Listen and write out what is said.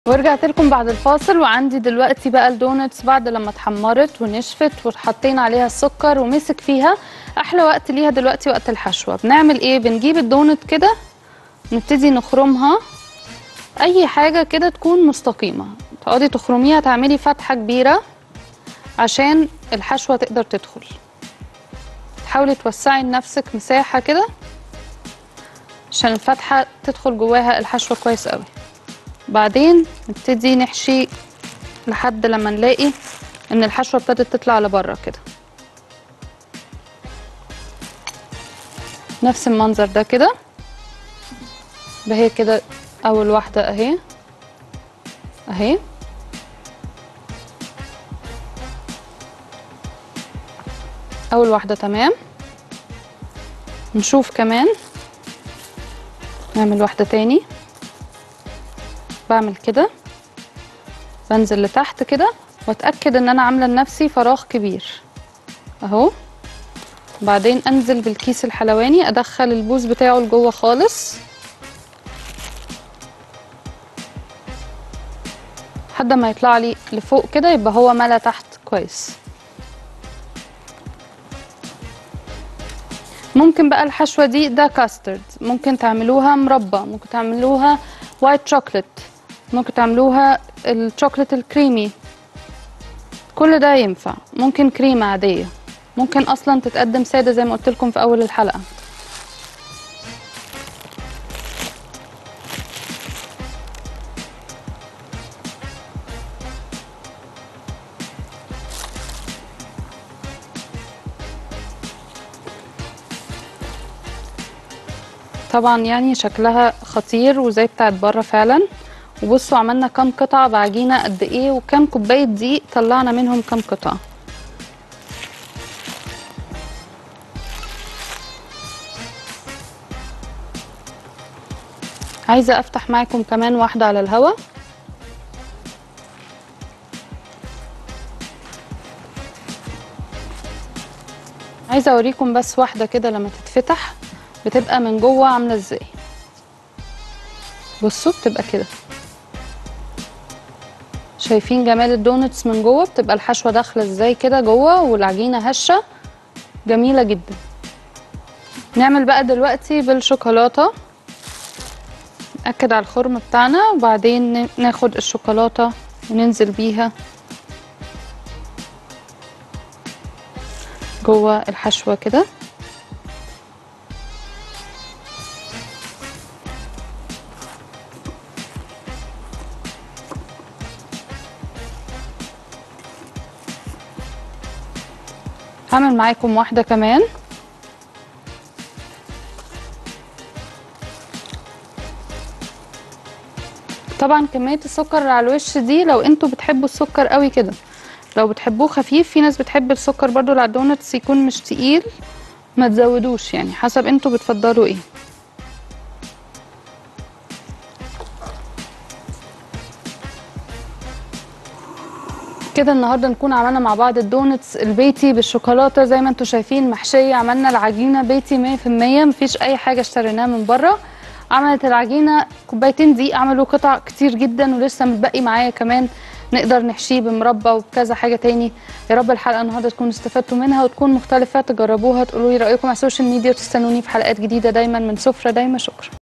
ورجعت لكم بعد الفاصل، وعندي دلوقتي بقى الدونتس بعد لما اتحمرت ونشفت وحطينا عليها السكر ومسك فيها. احلى وقت ليها دلوقتي وقت الحشوه. بنعمل ايه؟ بنجيب الدونت كده نبتدي نخرمها، اي حاجه كده تكون مستقيمه تقعدي تخرميها، تعملي فتحه كبيره عشان الحشوه تقدر تدخل. تحاولي توسعي لنفسك مساحه كده عشان الفتحه تدخل جواها الحشوه كويس قوي. بعدين نبتدي نحشي لحد لما نلاقي ان الحشوه ابتدت تطلع لبره كده، نفس المنظر ده كده. بهي كده اول واحده اهي اهي، اول واحده تمام. نشوف كمان، نعمل واحده تاني. بعمل كده، بنزل لتحت كده واتاكد ان انا عامله لنفسي فراغ كبير اهو. بعدين انزل بالكيس الحلواني ادخل البوز بتاعه لجوه خالص لحد ما يطلع لي لفوق كده، يبقى هو ملا تحت كويس. ممكن بقى الحشوه دي ده كاسترد، ممكن تعملوها مربى، ممكن تعملوها وايت شوكليت، ممكن تعملوها الشوكليت الكريمي، كل ده ينفع. ممكن كريمه عاديه، ممكن اصلا تتقدم ساده زي ما قلت لكم في اول الحلقه. طبعا يعني شكلها خطير وزي بتاعت بره فعلا. وبصوا عملنا كام قطعه بعجينه قد ايه، وكام كوبايه دقيق طلعنا منهم كام قطعه. عايزه افتح معاكم كمان واحده على الهوا. عايزه اوريكم بس واحده كده لما تتفتح بتبقى من جوه عامله ازاي. بصوا بتبقى كده، شايفين جمال الدونتس من جوه؟ بتبقى الحشوه داخله ازاي كده جوه والعجينه هشه جميله جدا. نعمل بقى دلوقتي بالشوكولاته. نأكد على الخرم بتاعنا وبعدين ناخد الشوكولاته وننزل بيها جوه الحشوه كده. هعمل معاكم واحده كمان. طبعا كميه السكر على الوش دي لو انتوا بتحبوا السكر قوي كده، لو بتحبوه خفيف. في ناس بتحب السكر برضو على الدونتس يكون مش تقيل، ما تزودوش، يعني حسب انتوا بتفضلوا ايه. كده النهارده نكون عملنا مع بعض الدونتس البيتي بالشوكولاته زي ما انتوا شايفين محشيه. عملنا العجينه بيتي 100%، مفيش اي حاجه اشتريناها من بره. عملت العجينه كوبايتين دي، عملوا قطع كتير جدا ولسه متبقي معايا كمان نقدر نحشيه بمربى وبكذا حاجه تاني. يا رب الحلقه النهارده تكونوا استفدتوا منها وتكون مختلفه، تجربوها تقولوا لي رايكم على السوشيال ميديا، وتستنوني في حلقات جديده دايما من سفره دايما. شكرا.